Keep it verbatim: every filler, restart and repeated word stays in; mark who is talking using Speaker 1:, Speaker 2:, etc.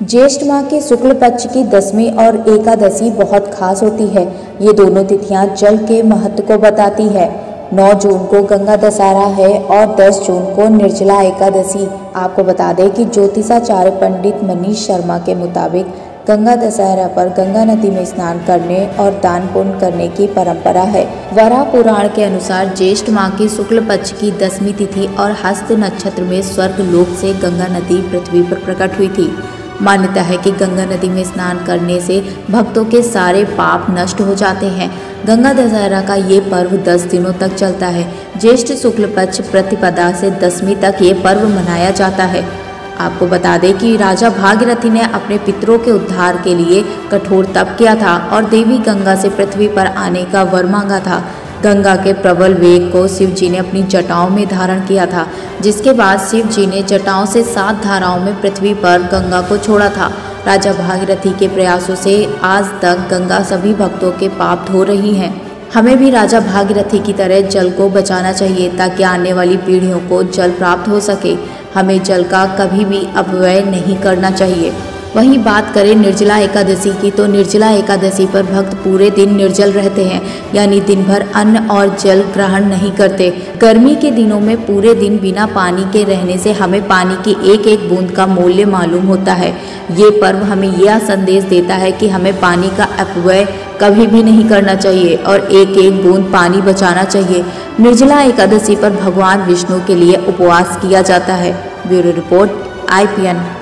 Speaker 1: ज्येष्ठ माह के शुक्ल पक्ष की दसवीं और एकादशी बहुत खास होती है। ये दोनों तिथियां जल के महत्व को बताती है। नौ जून को गंगा दशहरा है और दस जून को निर्जला एकादशी। आपको बता दें कि ज्योतिषाचार्य पंडित मनीष शर्मा के मुताबिक गंगा दशहरा पर गंगा नदी में स्नान करने और दान पुण्य करने की परंपरा है। वराह पुराण के अनुसार ज्येष्ठ माह की शुक्ल पक्ष की दसवीं तिथि और हस्त नक्षत्र में स्वर्ग लोक से गंगा नदी पृथ्वी पर प्रकट हुई थी। मान्यता है कि गंगा नदी में स्नान करने से भक्तों के सारे पाप नष्ट हो जाते हैं। गंगा दशहरा का ये पर्व दस दिनों तक चलता है। ज्येष्ठ शुक्ल पक्ष प्रतिपदा से दसवीं तक ये पर्व मनाया जाता है। आपको बता दें कि राजा भागीरथी ने अपने पितरों के उद्धार के लिए कठोर तप किया था और देवी गंगा से पृथ्वी पर आने का वर मांगा था। गंगा के प्रबल वेग को शिव जी ने अपनी जटाओं में धारण किया था, जिसके बाद शिव जी ने जटाओं से सात धाराओं में पृथ्वी पर गंगा को छोड़ा था। राजा भागीरथी के प्रयासों से आज तक गंगा सभी भक्तों के पाप धो रही है। हमें भी राजा भागीरथी की तरह जल को बचाना चाहिए ताकि आने वाली पीढ़ियों को जल प्राप्त हो सके। हमें जल का कभी भी अपव्यय नहीं करना चाहिए। वहीं बात करें निर्जला एकादशी की, तो निर्जला एकादशी पर भक्त पूरे दिन निर्जल रहते हैं, यानी दिन भर अन्न और जल ग्रहण नहीं करते। गर्मी के दिनों में पूरे दिन बिना पानी के रहने से हमें पानी की एक एक बूंद का मूल्य मालूम होता है। ये पर्व हमें यह संदेश देता है कि हमें पानी का अपव्यय कभी भी नहीं करना चाहिए और एक एक बूंद पानी बचाना चाहिए। निर्जला एकादशी पर भगवान विष्णु के लिए उपवास किया जाता है। Bureau report I P N.